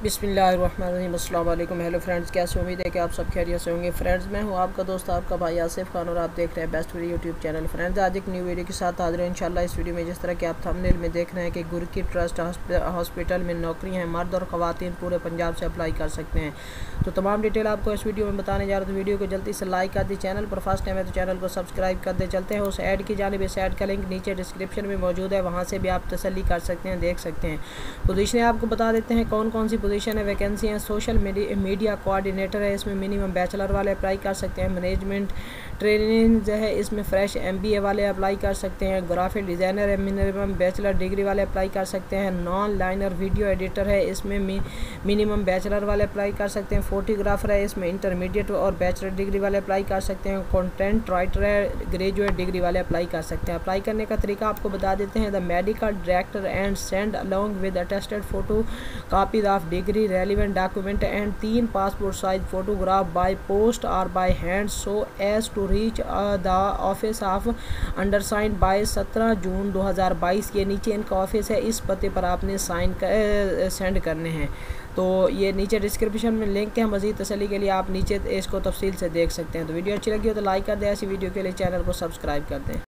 बिस्मिल्लाहिर्रहमानिर्रहीम। अस्सलाम वालेकुम। हेलो फ्रेंड्स, कैसे उम्मीद है कि आप सब खैरियत से होंगे। फ्रेंड्स, मैं हूं आपका दोस्त, आपका भाई आसिफ खान और आप देख रहे हैं best video YouTube channel. Friends, आज एक न्यू वीडियो के साथ हाजिर हैं इंशाल्लाह। इस वीडियो में जिस तरह कि आप थंबनेल में देख रहे हैं कि गुरकी ट्रस्ट हॉस्पिटल में नौकरी हैं, मर्द और ख़वातीन पूरे पंजाब से अप्लाई कर सकते हैं। तो तमाम डिटेल आपको इस वीडियो में बताने जा रहे हैं। तो वीडियो को जल्दी से लाइक कर दें, चैनल पर फर्स्ट टाइम है तो चैनल को सब्सक्राइब कर दें। चलते हैं उस ऐड की जानिब। इस ऐड का लिंक नीचे डिस्क्रिप्शन में मौजूद है, वहाँ से भी आप तसल्ली कर सकते हैं, देख सकते हैं। पोजीशनें आपको बता देते हैं कौन कौन सी पोजीशन है। वैकेंसी है सोशल मीडिया कोऑर्डिनेटर है, इसमें मिनिमम बैचलर वाले अप्लाई कर सकते हैं। मैनेजमेंट ट्रेनिंग जो है इसमें फ्रेश MBA वाले अप्लाई कर सकते हैं। ग्राफिक डिज़ाइनर है, मिनिमम बैचलर डिग्री वाले अप्लाई कर सकते हैं। नॉन लाइनर वीडियो एडिटर है, इसमें मिनिमम बैचलर वाले अप्लाई कर सकते हैं। फोटोग्राफर है, इसमें इंटरमीडिएट और बैचलर डिग्री वाले अप्लाई कर सकते हैं। कंटेंट राइटर है, ग्रेजुएट डिग्री वाले अप्लाई कर सकते हैं। अप्लाई करने का तरीका आपको बता देते हैं। The medical director and send along with attested photo copies of degree relevant document and 3 passport size photograph by post और by hand so as to reach the office of undersigned by 17 June 2022। ये नीचे इनका office है, इस पते पर आपने send करने हैं। तो ये नीचे डिस्क्रिप्शन में लिंक है, मज़ीद तसल्ली के लिए आप नीचे इसको तफसील से देख सकते हैं। तो वीडियो अच्छी लगी हो तो लाइक कर दें, ऐसी वीडियो के लिए चैनल को सब्सक्राइब कर दें।